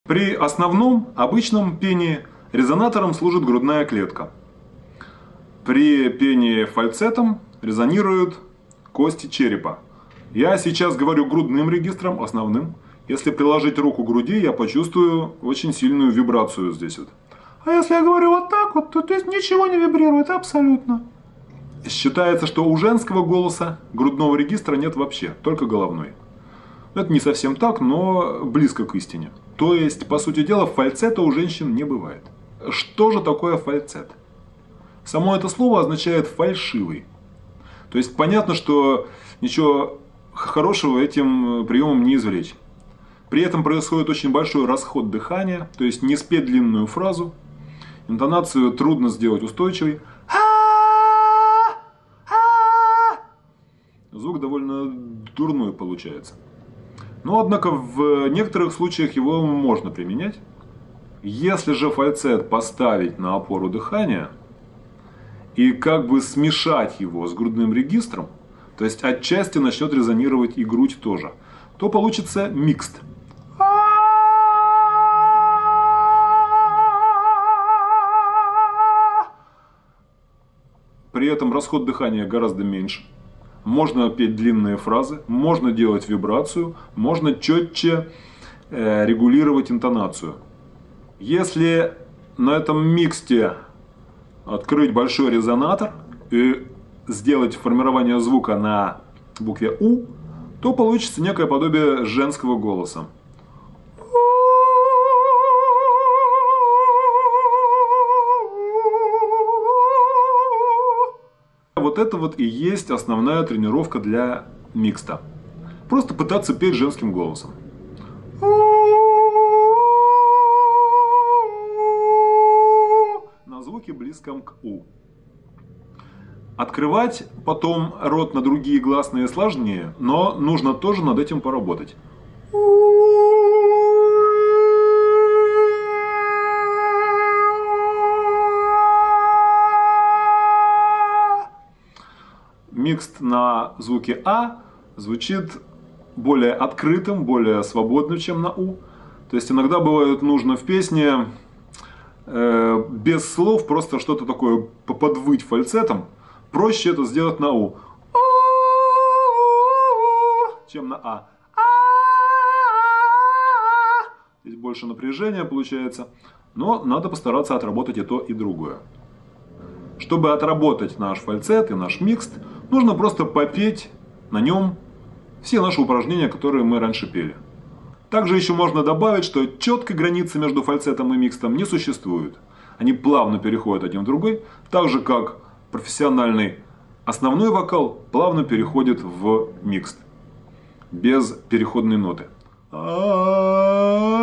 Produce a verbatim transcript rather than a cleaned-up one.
При основном, обычном пении резонатором служит грудная клетка. При пении фальцетом резонируют кости черепа. Я сейчас говорю грудным регистром, основным. Если приложить руку к груди, я почувствую очень сильную вибрацию здесь вот. А если я говорю вот так вот, то здесь ничего не вибрирует абсолютно. Считается, что у женского голоса грудного регистра нет вообще, только головной. Это не совсем так, но близко к истине. То есть, по сути дела, фальцета у женщин не бывает. Что же такое фальцет? Само это слово означает фальшивый. То есть понятно, что ничего хорошего этим приемом не извлечь. При этом происходит очень большой расход дыхания, то есть не спеть длинную фразу. Интонацию трудно сделать устойчивой. Звук довольно дурной получается. Но, однако, в некоторых случаях его можно применять. Если же фальцет поставить на опору дыхания и как бы смешать его с грудным регистром, то есть отчасти начнет резонировать и грудь тоже, то получится микст. При этом расход дыхания гораздо меньше. Можно петь длинные фразы, можно делать вибрацию, можно четче э, регулировать интонацию. Если на этом миксте открыть большой резонатор и сделать формирование звука на букве У, то получится некое подобие женского голоса. Вот это вот и есть основная тренировка для микста. Просто пытаться петь женским голосом. На звуке близком к У. Открывать потом рот на другие гласные сложнее, но нужно тоже над этим поработать. Микст на звуке А звучит более открытым, более свободным, чем на У. То есть иногда бывает нужно в песне э, без слов просто что-то такое подвыть фальцетом. Проще это сделать на У, чем на А. Здесь больше напряжения получается. Но надо постараться отработать и то, и другое. Чтобы отработать наш фальцет и наш микст, нужно просто попеть на нем все наши упражнения, которые мы раньше пели. Также еще можно добавить, что четкой границы между фальцетом и микстом не существует. Они плавно переходят один в другой, так же как профессиональный основной вокал плавно переходит в микст, без переходной ноты.